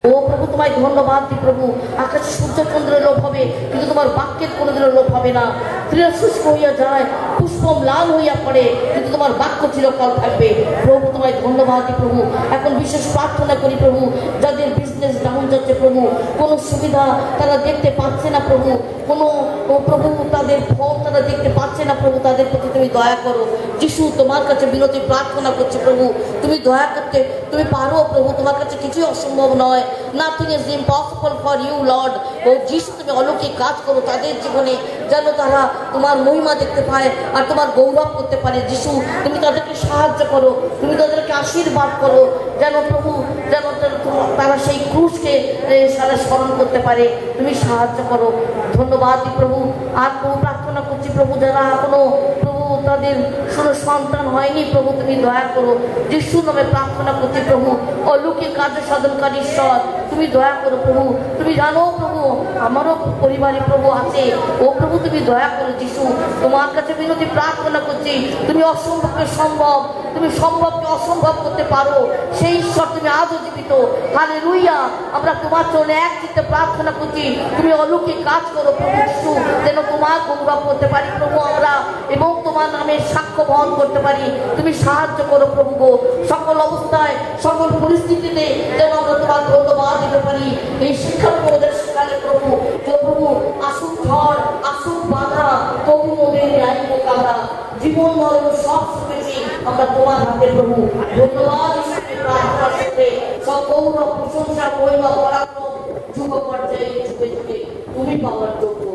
ও প্রভু তোমায় ধন্যবাদ দিই প্রভু। আকাশে সূর্য চন্দ্রের লোভ হবে কিন্তু তোমার বাক্যের কোনোদিনও লোভ হবে না। ক্রিয়া শুষ্ক হইয়া যায়, পুষ্পম লাল হইয়া পড়ে কিন্তু তোমার বাক্য চিরকাল থাকবে। প্রভু তোমায় ধন্যবাদ দিই প্রভু। এখন বিশেষ প্রার্থনা করি প্রভু, যাদের বিজনেস ডাউন যাচ্ছে প্রভু, কোনো সুবিধা তারা দেখতে পাচ্ছে না প্রভু, কোনো প্রভু তাদের ফল তারা দেখতে পাচ্ছে না প্রভু, তাদের প্রতি তুমি দয়া করো। যিশু তোমার কাছে বিনতি প্রার্থনা করছে প্রভু, তুমি দয়া করতে তুমি পারো প্রভু, তোমার কাছে কিছুই অসম্ভব নয়। Nothing is impossible for you Lord. ও যিশু তুমি অলৌকিক কাজ করো তাদের জীবনে, যেন তারা তোমার মহিমা দেখতে পায় আর তোমার গৌরব করতে পারে। যিশু তুমি তাদেরকে সাহায্য করো, তুমি তাদেরকে আশীর্বাদ করো, যেন প্রভু যেন তারা সেই ক্রুশকে সারা স্মরণ করতে পারে। তুমি সাহায্য করো। ধন্যবাদ প্রভু। আর প্রভু প্রার্থনা করছি প্রভু, যারা এখনো প্রভু তাদের কোনো সন্তান হয়নি প্রভু, তুমি দয়া করো। যিশু নামে প্রার্থনা করছি প্রভু, অলৌকিক কার্য সাধনকারী ঈশ্বর তুমি দয়া করো প্রভু। তুমি জানো প্রভু আমারও পরিবারে প্রভু আছে, ও প্রভু তুমি দয়া করো। যিশু তোমার কাছে বিনতি প্রার্থনা করছি, তুমি অসম্ভবকে সম্ভব, তুমি সম্ভবকে অসম্ভব করতে পারো, সেই ঈশ্বর তুমি আজও জীবিত। হালেলুয়া। আমরা তোমার জন্য এক চিত্তে প্রার্থনা করছি, তুমি অলৌকিক কাজ করো প্রভু যিশু, যেন তোমার গৌরব করতে পারি প্রভু আমরা, এবং তোমার নামে সাক্ষ্য বহন করতে পারি। তুমি সাহায্য করো প্রভু গো। সকল অবস্থায় সকল পরিস্থিতিতে যেন আমরা তোমার ধন্যবাদ দিতে পারি। এই শিক্ষার আমাদের শেখালে প্রভু, যে প্রভু আসুক ঝড় আসুক বাধা, তবু ওদের ন্যায় মোকাবিলা, জীবন মরণ সব শুনেছি আমরা তোমার হাতে প্রভু। ধন্যবাদ প্রার্থনার সাথে সব গৌরব প্রশংসা মহিমা পরাক্রম যুগ পর্যায়ে যুগে যুগে তুমি পাওয়ার যোগ্য।